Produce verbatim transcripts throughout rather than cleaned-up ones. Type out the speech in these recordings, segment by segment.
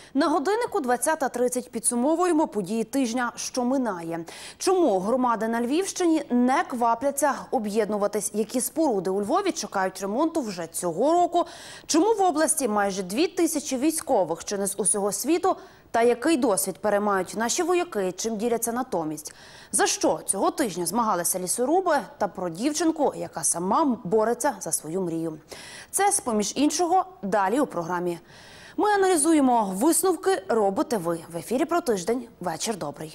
На годиннику двадцята тридцять підсумовуємо події тижня, що минає. Чому громади на Львівщині не квапляться об'єднуватись? Які споруди у Львові чекають ремонту вже цього року? Чому в області майже дві тисячі військових, чи не з усього світу? Та який досвід переймають наші вояки, чим діляться натомість? За що цього тижня змагалися лісоруби? Та про дівчинку, яка сама бореться за свою мрію. Це, з-поміж іншого, далі у програмі. Ми аналізуємо висновки «Робите ви». В ефірі про тиждень. Вечір добрий.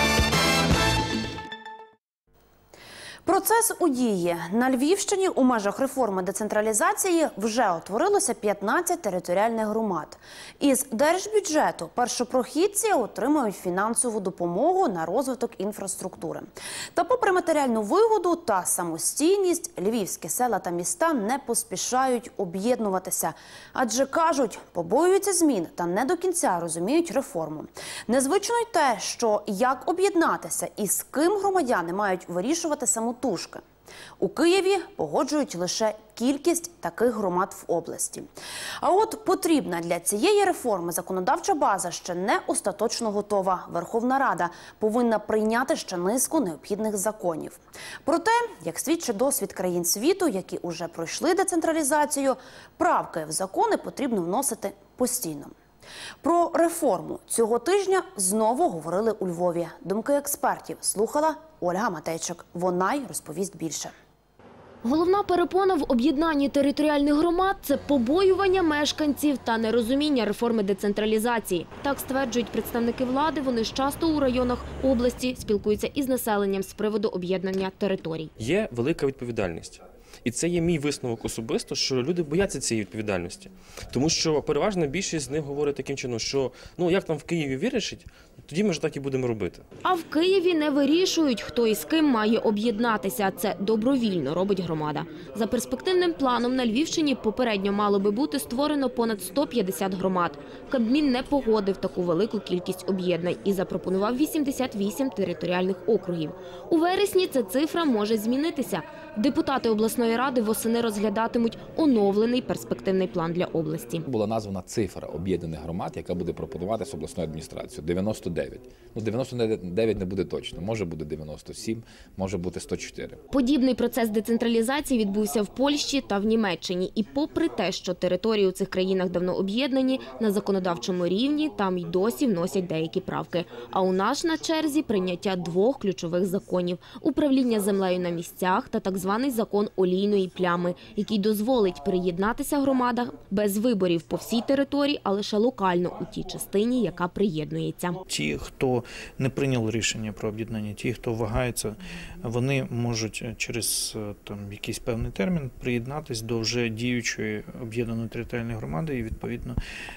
Процес у дії. На Львівщині у межах реформи децентралізації вже утворилося п'ятнадцять територіальних громад. Із держбюджету першопрохідці отримують фінансову допомогу на розвиток інфраструктури. Та попри матеріальну вигоду та самостійність, львівські села та міста не поспішають об'єднуватися. Адже, кажуть, побоюються змін та не до кінця розуміють реформу. Незвично й те, що як об'єднатися і з ким громадяни мають вирішувати самотужки. У Києві погоджують лише кількість таких громад в області. А от потрібна для цієї реформи законодавча база ще не остаточно готова. Верховна Рада повинна прийняти ще низку необхідних законів. Проте, як свідчить досвід країн світу, які уже пройшли децентралізацію, правки в закони потрібно вносити постійно. Про реформу цього тижня знову говорили у Львові. Думки експертів слухала Ольга Матейчик. Вона й розповість більше. Головна перепона в об'єднанні територіальних громад – це побоювання мешканців та нерозуміння реформи децентралізації. Так стверджують представники влади, вони ж часто у районах області спілкуються із населенням з приводу об'єднання територій. Є велика відповідальність. І це є мій висновок особисто, що люди бояться цієї відповідальності. Тому що переважна більшість з них говорить таким чином, що ну як там в Києві вирішить, тоді ми ж так і будемо робити. А в Києві не вирішують, хто і з ким має об'єднатися. Це добровільно робить громада. За перспективним планом на Львівщині попередньо мало би бути створено понад сто п'ятдесят громад. Кабмін не погодив таку велику кількість об'єднань і запропонував вісімдесят вісім територіальних округів. У вересні ця цифра може змінитися. Депутати обласної ради восени розглядатимуть оновлений перспективний план для області. Була названа цифра об'єднаних громад, яка буде пропонуватися обласною адміністрацією – дев'яносто дев'ять. Ну, дев'яносто дев'ять не буде точно, може буде дев'яносто сім, може бути сто чотири. Подібний процес децентралізації відбувся в Польщі та в Німеччині. І попри те, що території у цих країнах давно об'єднані, на законодавчому рівні там й досі вносять деякі правки. А у нас на черзі прийняття двох ключових законів – управління землею на місцях та так званий закон олійної плями, який дозволить приєднатися громадам без виборів по всій території, а лише локально у тій частині, яка приєднується. Ті, хто не прийняв рішення про об'єднання, ті, хто вагається, вони можуть через там якийсь певний термін приєднатися до вже діючої об'єднаної територіальної громади і відповідно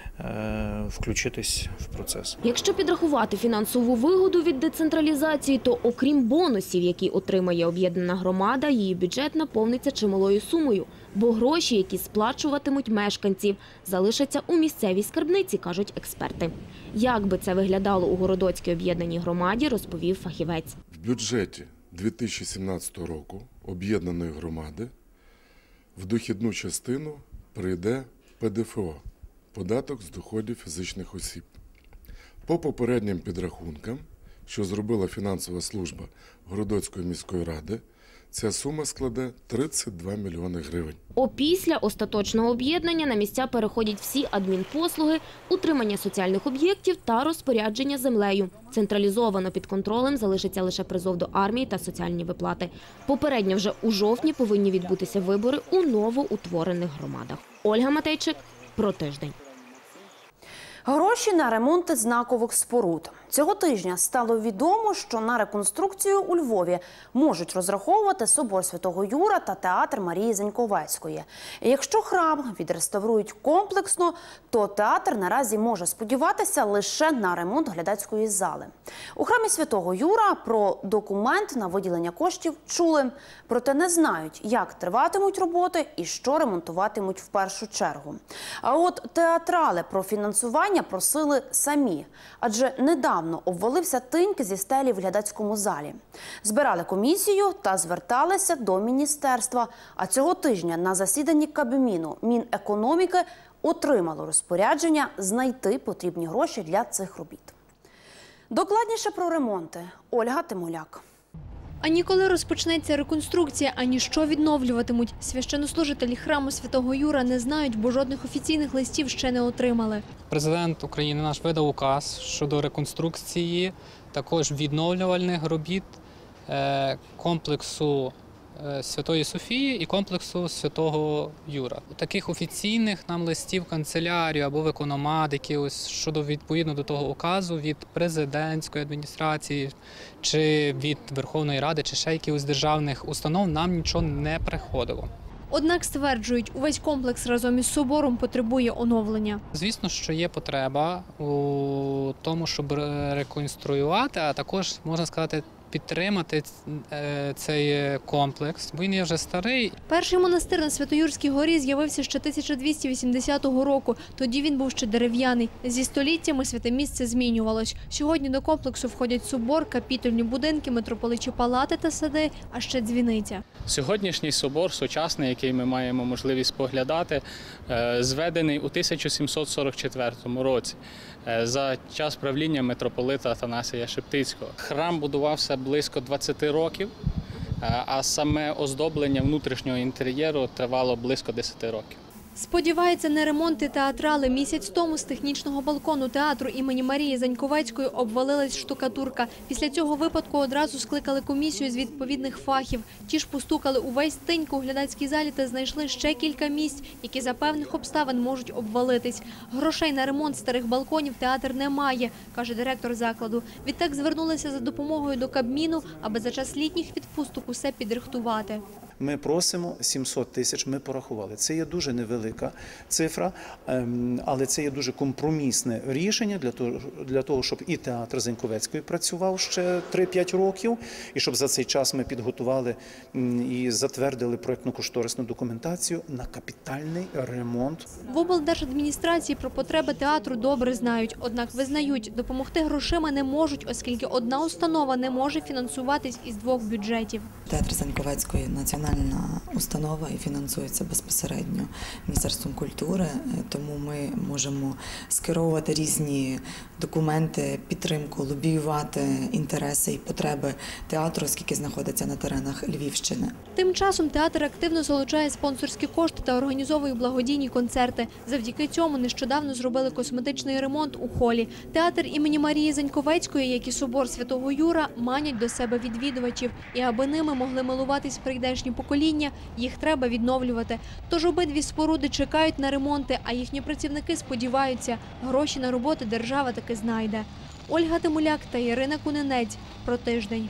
включитись в процес. Якщо підрахувати фінансову вигоду від децентралізації, то окрім бонусів, які отримає об'єднана громада, її бюджет наповниться чималою сумою. Бо гроші, які сплачуватимуть мешканці, залишаться у місцевій скарбниці, кажуть експерти. Як би це виглядало у Городоцькій об'єднаній громаді, розповів фахівець. В бюджеті дві тисячі сімнадцятого року об'єднаної громади в дохідну частину прийде Пе Де Фе О – податок з доходів фізичних осіб. По попереднім підрахункам, що зробила фінансова служба Городоцької міської ради, ця сума складе тридцять два мільйони гривень. Опісля остаточного об'єднання на місця переходять всі адмінпослуги, утримання соціальних об'єктів та розпорядження землею. Централізовано під контролем залишиться лише призов до армії та соціальні виплати. Попередньо вже у жовтні повинні відбутися вибори у новоутворених громадах. Ольга Матейчик, про тиждень. Гроші на ремонти знакових споруд. Цього тижня стало відомо, що на реконструкцію у Львові можуть розраховувати собор Святого Юра та театр Марії Заньковецької. І якщо храм відреставрують комплексно, то театр наразі може сподіватися лише на ремонт глядацької зали. У храмі Святого Юра про документ на виділення коштів чули, проте не знають, як триватимуть роботи і що ремонтуватимуть в першу чергу. А от театрали про фінансування просили самі, адже недавно обвалився тиньк зі стелі в глядацькому залі. Збирали комісію та зверталися до міністерства. А цього тижня на засіданні Кабміну Мінекономіки отримало розпорядження знайти потрібні гроші для цих робіт. Докладніше про ремонти Ольга Тимоляк. Ані коли розпочнеться реконструкція, ані що відновлюватимуть. Священнослужителі храму Святого Юра не знають, бо жодних офіційних листів ще не отримали. Президент України наш видав указ щодо реконструкції, також відновлювальних робіт е, комплексу е, Святої Софії і комплексу Святого Юра. Таких офіційних нам листів в канцелярію або в економат, якихось щодо відповідно до того указу від президентської адміністрації чи від Верховної Ради, чи ще якихось державних установ нам нічого не приходило. Однак стверджують, увесь комплекс разом із собором потребує оновлення. Звісно, що є потреба у тому, щоб реконструювати, а також, можна сказати, підтримати цей комплекс, бо він є вже старий. Перший монастир на Святоюрській горі з'явився ще тисяча двісті вісімдесятого року. Тоді він був ще дерев'яний. Зі століттями святе місце змінювалось. Сьогодні до комплексу входять собор, капітульні будинки, митрополичі палати та сади, а ще дзвіниця. Сьогоднішній собор, сучасний, який ми маємо можливість поглядати, зведений у тисяча сімсот сорок четвертому році за час правління митрополита Атанасія Шептицького. Храм будувався близько двадцяти років, а саме оздоблення внутрішнього інтер'єру тривало близько десяти років. Сподіваються, не ремонти театрали. Місяць тому з технічного балкону театру імені Марії Заньковецької обвалилась штукатурка. Після цього випадку одразу скликали комісію з відповідних фахів. Ті ж постукали увесь тиньку у глядацькій залі та знайшли ще кілька місць, які за певних обставин можуть обвалитись. Грошей на ремонт старих балконів театр не має, каже директор закладу. Відтак звернулися за допомогою до Кабміну, аби за час літніх відпусток усе підрихтувати. Ми просимо сімсот тисяч, ми порахували. Це є дуже невелика цифра, але це є дуже компромісне рішення для того, для того, щоб і театр Заньковецької працював ще три-п'ять років, і щоб за цей час ми підготували і затвердили проєктно-кошторисну документацію на капітальний ремонт. В облдержадміністрації про потреби театру добре знають, однак визнають, допомогти грошима не можуть, оскільки одна установа не може фінансуватись із двох бюджетів. Театр Заньковецької національна установа і фінансується безпосередньо Міністерством культури, тому ми можемо скеровувати різні документи, підтримку, лобіювати інтереси і потреби театру, оскільки знаходиться на теренах Львівщини. Тим часом театр активно залучає спонсорські кошти та організовує благодійні концерти. Завдяки цьому нещодавно зробили косметичний ремонт у холі. Театр імені Марії Заньковецької, як і собор Святого Юра, манять до себе відвідувачів. І аби ними могли милуватись прийдешні покоління, їх треба відновлювати. Тож обидві споруди чекають на ремонти, а їхні працівники сподіваються, гроші на роботи держава таки знайде. Ольга Тимоляк та Ірина Кунинець. Про тиждень.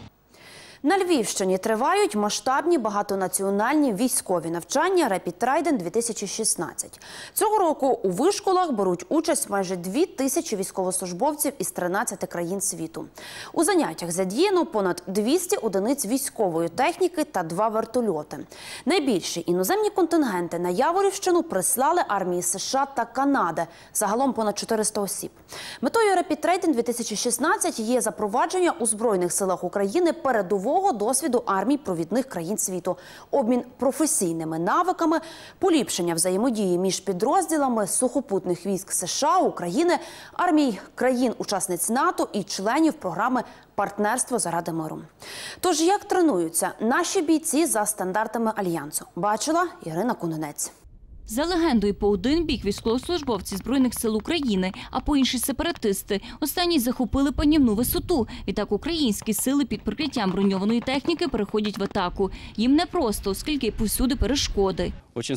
На Львівщині тривають масштабні багатонаціональні військові навчання «Репід Трайден дві тисячі шістнадцять». Цього року у вишколах беруть участь майже дві тисячі військовослужбовців із тринадцяти країн світу. У заняттях задіяно понад двісті одиниць військової техніки та два вертольоти. Найбільші іноземні контингенти на Яворівщину прислали армії США та Канади. Загалом понад чотириста осіб. Метою «Репід Трайден дві тисячі шістнадцять» є запровадження у Збройних силах України передового досвіду армій провідних країн світу, обмін професійними навиками, поліпшення взаємодії між підрозділами сухопутних військ США, України, армій країн-учасниць НАТО і членів програми «Партнерство заради миру». Тож, як тренуються наші бійці за стандартами Альянсу, бачила Ірина Кунинець. За легендою, по один бік військовослужбовці Збройних сил України, а по інший – сепаратисти. Останні захопили панівну висоту. Відтак українські сили під прикриттям броньованої техніки переходять в атаку. Їм непросто, оскільки повсюди перешкоди.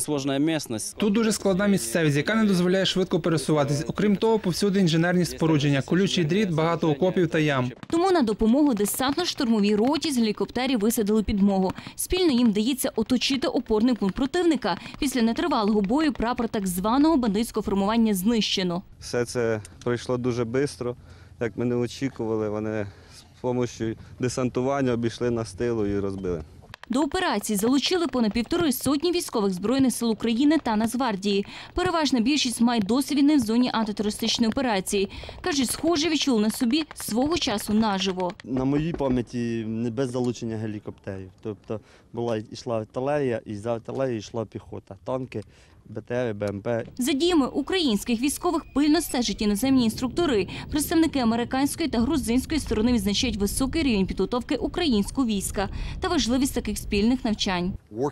Тут дуже складна місцевість, яка не дозволяє швидко пересуватись. Окрім того, повсюди інженерні спорудження, колючий дріт, багато окопів та ям. Тому на допомогу десантно-штурмовій роті з гелікоптерів висадили підмогу. Спільно їм вдається оточити опорний пункт противника. Після нетривалого бою прапор так званого бандитського формування знищено. Все це пройшло дуже швидко, як ми не очікували. Вони з допомогою десантування обійшли нас з тилу і розбили. До операції залучили понад півтори сотні військових Збройних сил України та Нацгвардії. Переважна більшість має досвід не в зоні антитерористичної операції. Кажуть, схоже відчули на собі свого часу наживо. На моїй пам'яті не без залучення гелікоптерів. Тобто була йшла артилерія, і за артилерією йшла піхота, танки Б Т Р, Б М П. За діями українських військових пильно стежать іноземні інструктори. Представники американської та грузинської сторони відзначають високий рівень підготовки українського війська та важливість таких спільних навчань.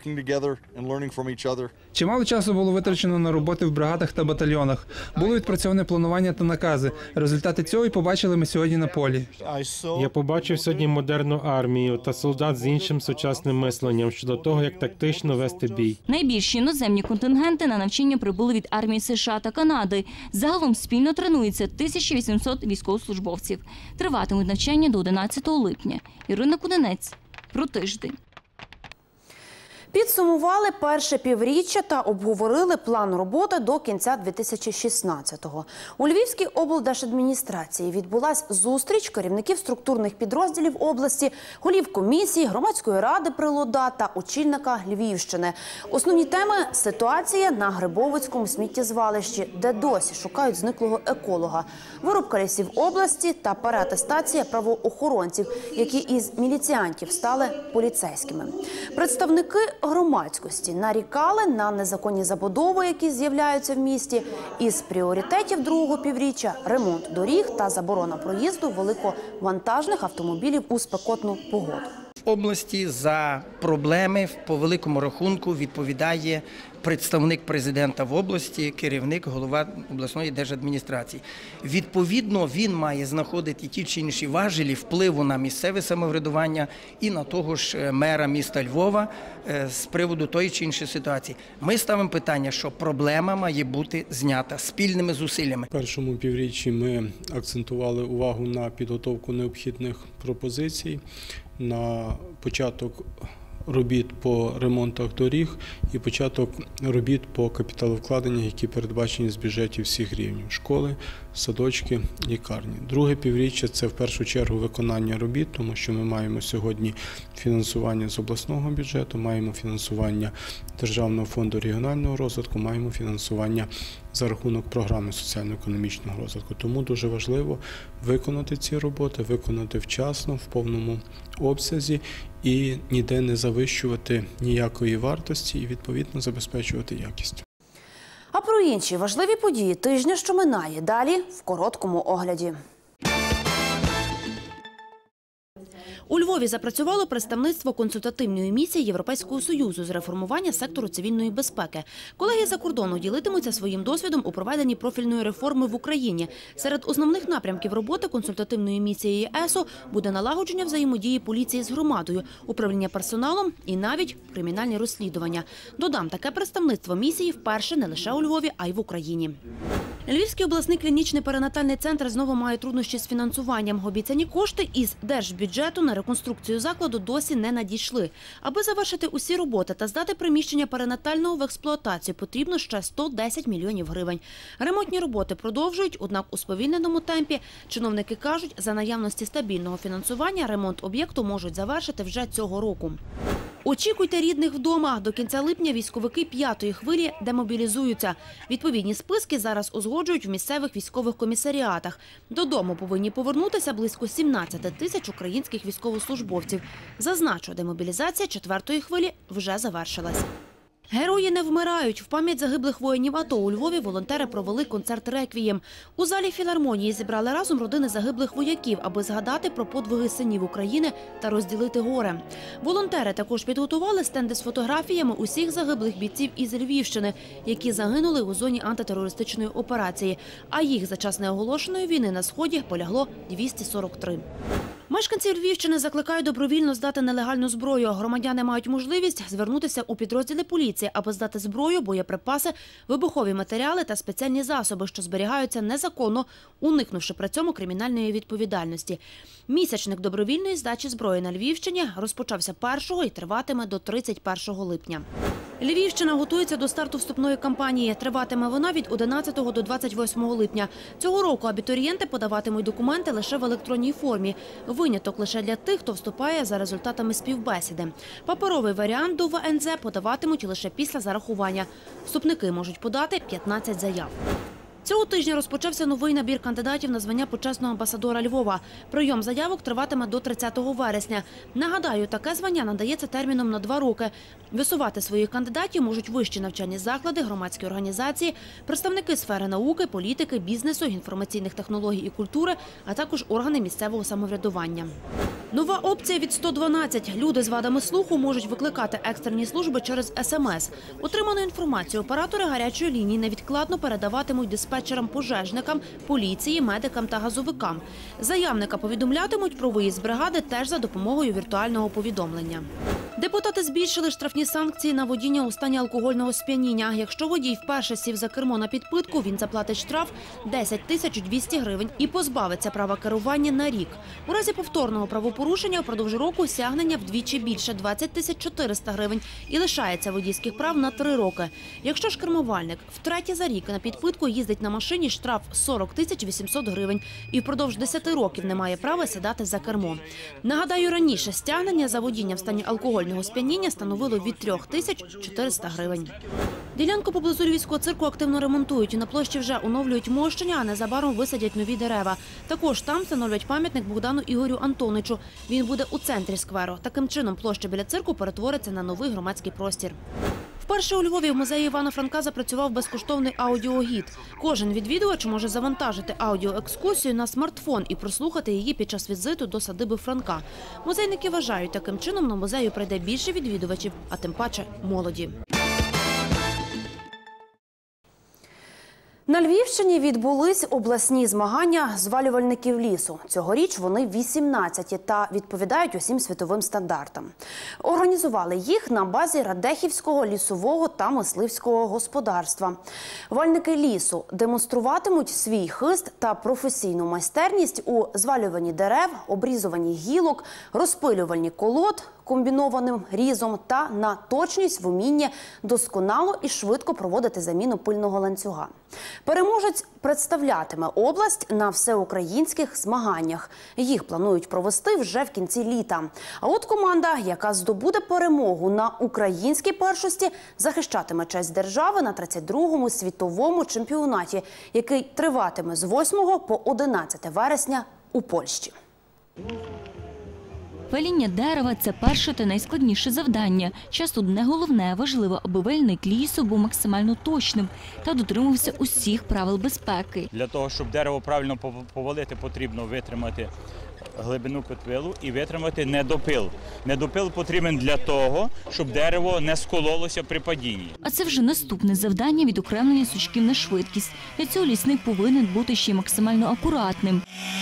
Чимало часу було витрачено на роботи в бригадах та батальйонах. Було відпрацьоване планування та накази. Результати цього і побачили ми сьогодні на полі. Я побачив сьогодні модерну армію та солдат з іншим сучасним мисленням щодо того, як тактично вести бій. Найбільші іноземні контингенти на навчання прибули від армії США та Канади. Загалом спільно тренується тисяча вісімсот військовослужбовців. Триватимуть навчання до одинадцятого липня. Ірина Кудинець. Про тиждень. Підсумували перше півріччя та обговорили план роботи до кінця дві тисячі шістнадцятого. У Львівській облдержадміністрації відбулась зустріч керівників структурних підрозділів області, голів комісій, громадської ради при ЛОДА та очільника Львівщини. Основні теми – ситуація на Грибовицькому сміттєзвалищі, де досі шукають зниклого еколога, вирубка лісів області та переатестація правоохоронців, які із міліціантів стали поліцейськими. Представники громадськості нарікали на незаконні забудови, які з'являються в місті. Із пріоритетів другого півріччя – ремонт доріг та заборона проїзду великовантажних автомобілів у спекотну погоду. В області за проблеми по великому рахунку відповідає представник президента в області, керівник, голова обласної держадміністрації. Відповідно, він має знаходити ті чи інші важелі впливу на місцеве самоврядування і на того ж мера міста Львова з приводу тої чи іншої ситуації. Ми ставимо питання, що проблема має бути знята спільними зусиллями. В першому півріччі ми акцентували увагу на підготовку необхідних пропозицій, на початок робіт по ремонтах доріг і початок робіт по капіталовкладеннях, які передбачені з бюджетів всіх рівнів – школи, садочки, лікарні. Друге півріччя – це в першу чергу виконання робіт, тому що ми маємо сьогодні фінансування з обласного бюджету, маємо фінансування Державного фонду регіонального розвитку, маємо фінансування за рахунок програми соціально-економічного розвитку. Тому дуже важливо виконати ці роботи, виконати вчасно, в повному обсязі і ніде не завищувати ніякої вартості і, відповідно, забезпечувати якість. А про інші важливі події тижня, що минає, далі в короткому огляді. У Львові запрацювало представництво консультативної місії Європейського Союзу з реформування сектору цивільної безпеки. Колеги за кордону ділитимуться своїм досвідом у проведенні профільної реформи в Україні. Серед основних напрямків роботи консультативної місії ЄСО буде налагодження взаємодії поліції з громадою, управління персоналом і навіть кримінальні розслідування. Додам, таке представництво місії вперше не лише у Львові, а й в Україні. Львівський обласний клінічний перинатальний центр знову має труднощі з фінансуванням. Обіцяні кошти із держбюджету на реконструкцію закладу досі не надійшли. Аби завершити усі роботи та здати приміщення перинатального в експлуатацію, потрібно ще сто десять мільйонів гривень. Ремонтні роботи продовжують, однак у сповільненому темпі. Чиновники кажуть, за наявності стабільного фінансування ремонт об'єкту можуть завершити вже цього року. Очікуйте рідних вдома. До кінця липня військовики п'ятої хвилі демобілізуються. Відповідні списки зараз узгоджують в місцевих військових комісаріатах. Додому повинні повернутися близько сімнадцять тисяч українських військовослужбовців. Зазначу, демобілізація четвертої хвилі вже завершилась. Герої не вмирають. В пам'ять загиблих воїнів АТО у Львові волонтери провели концерт «Реквієм». У залі філармонії зібрали разом родини загиблих вояків, аби згадати про подвиги синів України та розділити горе. Волонтери також підготували стенди з фотографіями усіх загиблих бійців із Львівщини, які загинули у зоні антитерористичної операції. А їх за час неоголошеної війни на Сході полягло двісті сорок три. Мешканці Львівщини закликають добровільно здати нелегальну зброю. Громадяни мають можливість звернутися у підрозділи поліції, аби здати зброю, боєприпаси, вибухові матеріали та спеціальні засоби, що зберігаються незаконно, уникнувши при цьому кримінальної відповідальності. Місячник добровільної здачі зброї на Львівщині розпочався першого і триватиме до тридцять першого липня. Львівщина готується до старту вступної кампанії. Триватиме вона від одинадцятого до двадцять восьмого липня. Цього року абітурієнти подаватимуть документи лише в електронній формі. Виняток лише для тих, хто вступає за результатами співбесіди. Паперовий варіант до ВНЗ подаватимуть лише після зарахування. Вступники можуть подати п'ятнадцять заяв. Цього тижня розпочався новий набір кандидатів на звання почесного амбасадора Львова. Прийом заявок триватиме до тридцятого вересня. Нагадаю, таке звання надається терміном на два роки. Висувати своїх кандидатів можуть вищі навчальні заклади, громадські організації, представники сфери науки, політики, бізнесу, інформаційних технологій і культури, а також органи місцевого самоврядування. Нова опція від сто дванадцять. Люди з вадами слуху можуть викликати екстрені служби через ес ем ес. Отриману інформацію оператори гарячої лінії невідкладно передаватимуть диспетчерам, пожежникам, поліції, медикам та газовикам. Заявника повідомлятимуть про виїзд бригади теж за допомогою віртуального повідомлення. Депутати збільшили штрафні санкції на водіння у стані алкогольного сп'яніння. Якщо водій вперше сів за кермо на підпитку, він заплатить штраф десять тисяч двісті гривень і позбавиться права керування на рік. У разі повторного правопорушення впродовж року стягнення вдвічі більше – двадцять тисяч чотириста гривень і лишається водійських прав на три роки. Якщо ж кермувальник втретє за рік на підпитку їздить на машині, штраф сорок тисяч вісімсот гривень і впродовж десяти років не має права сідати за кермо. Нагадаю, раніше стягнення за водіння в стані алкогольного сп'яніння становило від трьох тисяч чотириста гривень. Ділянку поблизу Львівського цирку активно ремонтують. На площі вже оновлюють мощення, а незабаром висадять нові дерева. Також там встановлюють пам'ятник Богдану Ігорю Антоничу. Він буде у центрі скверу. Таким чином площа біля цирку перетвориться на новий громадський простір. Вперше у Львові в музеї Івана Франка запрацював безкоштовний аудіогід. Кожен відвідувач може завантажити аудіоекскурсію на смартфон і прослухати її під час візиту до садиби Франка. Музейники вважають, таким чином на музею прийде більше відвідувачів, а тим паче молоді. На Львівщині відбулись обласні змагання звалювальників лісу. Цьогоріч вони вісімнадцяті та відповідають усім світовим стандартам. Організували їх на базі Радехівського лісового та мисливського господарства. Вальники лісу демонструватимуть свій хист та професійну майстерність у звалюванні дерев, обрізуванні гілок, розпилюванні колод комбінованим різом та на точність в умінні досконало і швидко проводити заміну пильного ланцюга. Переможець представлятиме область на всеукраїнських змаганнях. Їх планують провести вже в кінці літа. А от команда, яка здобуде перемогу на українській першості, захищатиме честь держави на тридцять другому світовому чемпіонаті, який триватиме з восьмого по одинадцяте вересня у Польщі. Паління дерева – це перше та найскладніше завдання. Часто не головне, важливо, аби вальник лісу був максимально точним та дотримувався усіх правил безпеки. Для того, щоб дерево правильно повалити, потрібно витримати глибину підпилу і витримати недопил. Недопил потрібен для того, щоб дерево не скололося при падінні. А це вже наступне завдання – відокремлення сучків на швидкість. Для цього лісник повинен бути ще й максимально акуратним.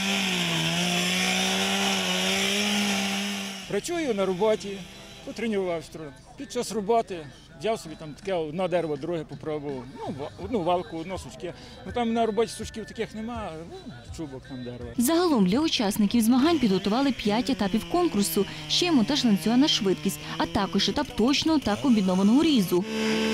Працюю на роботі, потренувався. Під час роботи взяв собі там таке одне дерево, друге попробував. Ну, одну валку, одне сучки. Ну там на роботі сучків таких немає, ну, чубок там дерева. Загалом для учасників змагань підготували п'ять етапів конкурсу, ще й монтаж ланцюга на швидкість, а також етап точного та комбінованого різу.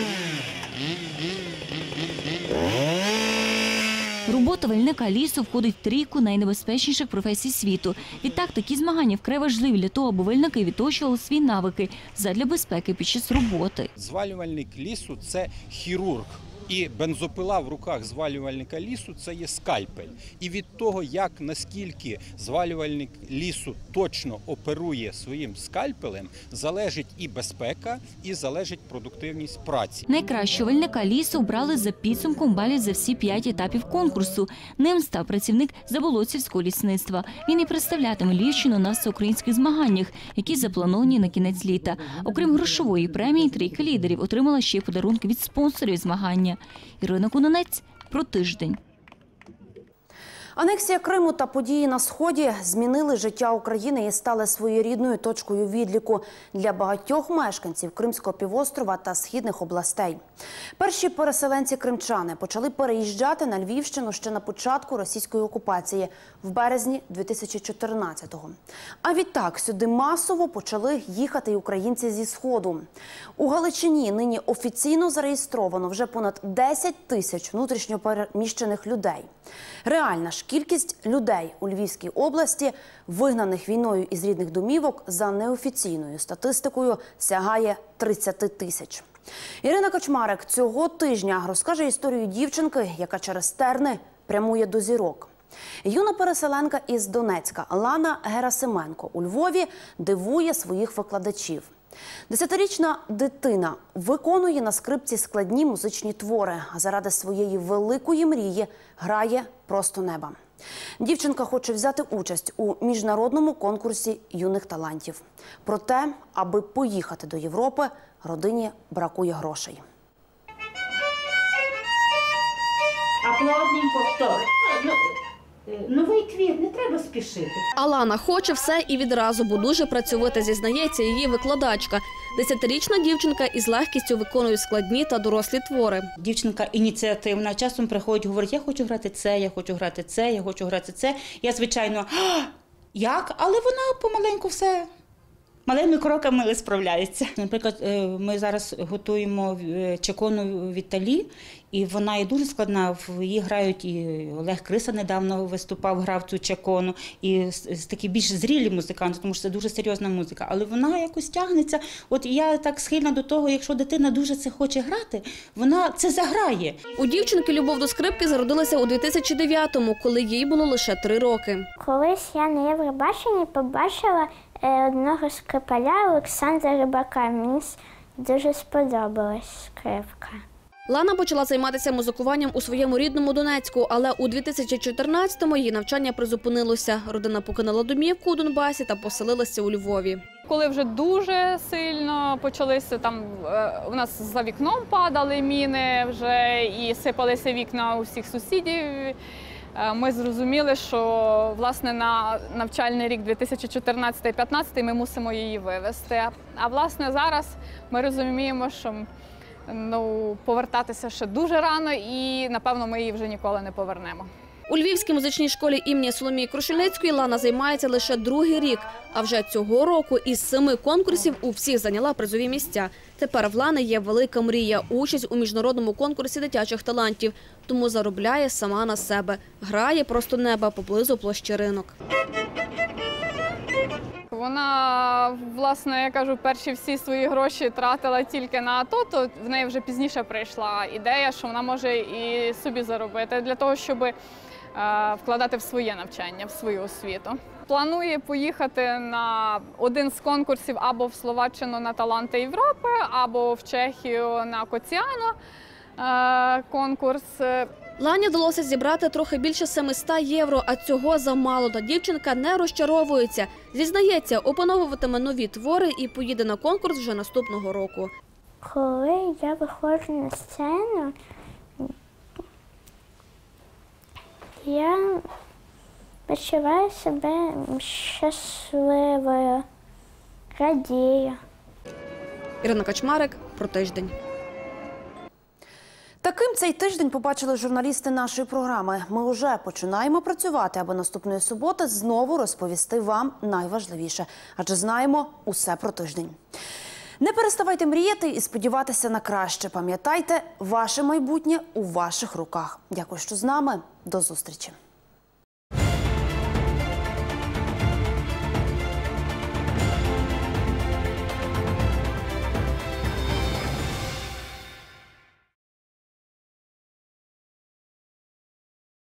Робота вальника лісу входить в трійку найнебезпечніших професій світу. Відтак, такі змагання вкрай важливі для того, аби вальники відточували свої навики задля безпеки під час роботи. Звалювальник лісу – це хірург. І бензопила в руках звалювальника лісу – це є скальпель. І від того, як наскільки звалювальник лісу точно оперує своїм скальпелем, залежить і безпека, і залежить продуктивність праці. Найкращого вальника лісу обрали за підсумком балів за всі п'ять етапів конкурсу. Ним став працівник Заболоцівського лісництва. Він і представлятиме Львівщину на всеукраїнських змаганнях, які заплановані на кінець літа. Окрім грошової премії, трійка лідерів отримала ще й подарунки від спонсорів змагання. Ірина Кунонець про тиждень. Анексія Криму та події на Сході змінили життя України і стали своєрідною точкою відліку для багатьох мешканців Кримського півострова та східних областей. Перші переселенці-кримчани почали переїжджати на Львівщину ще на початку російської окупації в березні дві тисячі чотирнадцятого. А відтак сюди масово почали їхати й українці зі Сходу. У Галичині нині офіційно зареєстровано вже понад десять тисяч внутрішньо переміщених людей. Реальна ж кількість людей у Львівській області, вигнаних війною із рідних домівок, за неофіційною статистикою, сягає тридцяти тисяч. Ірина Качмарик цього тижня розкаже історію дівчинки, яка через терни прямує до зірок. Юна переселенка із Донецька Лана Герасименко у Львові дивує своїх викладачів. Десятирічна дитина виконує на скрипці складні музичні твори, а заради своєї великої мрії грає «Просто неба». Дівчинка хоче взяти участь у міжнародному конкурсі юних талантів. Проте, аби поїхати до Європи, родині бракує грошей. Аплодненько, хто? Ну, новий квіт, не треба спішити. Алана хоче все і відразу, бо дуже працьовита, зізнається її викладачка. Десятирічна дівчинка із легкістю виконує складні та дорослі твори. Дівчинка ініціативна, часом приходить, говорить, я хочу грати це, я хочу грати це, я хочу грати це. Я, звичайно, як? Але вона помаленьку все малими кроками справляється. Наприклад, ми зараз готуємо чекону Віталі, і вона є дуже складна. Її грають, і Олег Криса недавно виступав, грав цю чекону, і такі більш зрілі музиканти, тому що це дуже серйозна музика. Але вона якось тягнеться. От я так схильна до того, якщо дитина дуже це хоче грати, вона це заграє. У дівчинки любов до скрипки зародилася у дві тисячі дев'ятому, коли їй було лише три роки. Колись я на Євробаченні побачила одного скрипаля Олександра Рибака. Мені дуже сподобалась скрипка. Лана почала займатися музикуванням у своєму рідному Донецьку, але у дві тисячі чотирнадцятому її навчання призупинилося. Родина покинула домівку у Донбасі та поселилася у Львові. Коли вже дуже сильно почалися, там у нас за вікном падали міни вже і сипалися вікна у всіх сусідів, ми зрозуміли, що власне на навчальний рік дві тисячі чотирнадцятий - дві тисячі п'ятнадцятий ми мусимо її вивезти. А власне зараз ми розуміємо, що ну, повертатися ще дуже рано і, напевно, ми її вже ніколи не повернемо. У Львівській музичній школі імені Соломії Крушельницької Лана займається лише другий рік. А вже цього року із семи конкурсів у всіх зайняла призові місця. Тепер в Лани є велика мрія – участь у міжнародному конкурсі дитячих талантів. Тому заробляє сама на себе. Грає «Просто неба» поблизу площі Ринок. Вона, власне, я кажу, перші всі свої гроші тратила тільки на АТО, то в неї вже пізніше прийшла ідея, що вона може і собі заробити для того, щоб вкладати в своє навчання, в свою освіту. Планує поїхати на один з конкурсів або в Словаччину на «Таланти Європи», або в Чехію на «Коціано» конкурс. Лані вдалося зібрати трохи більше семисот євро, а цього замало. Та дівчинка не розчаровується. Зізнається, опановуватиме нові твори і поїде на конкурс вже наступного року. Коли я виходжу на сцену, я відчуваю себе щасливою, радію. Ірина Качмарик про тиждень. Таким цей тиждень побачили журналісти нашої програми. Ми вже починаємо працювати, аби наступної суботи знову розповісти вам найважливіше. Адже знаємо усе про тиждень. Не переставайте мріяти і сподіватися на краще. Пам'ятайте, ваше майбутнє у ваших руках. Дякую, що з нами. До зустрічі.